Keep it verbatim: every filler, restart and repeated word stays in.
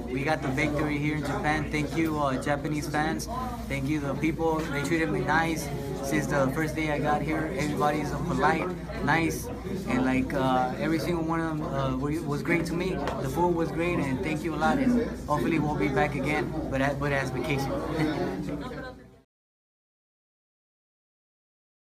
we got the victory here in Japan. Thank you, uh, Japanese fans. Thank you, the people. They treated me nice since the first day I got here. Everybody's uh, polite, nice, and like uh, every single one of them uh, was great to me. The food was great, and thank you a lot. And hopefully we'll be back again, but at, but as vacation.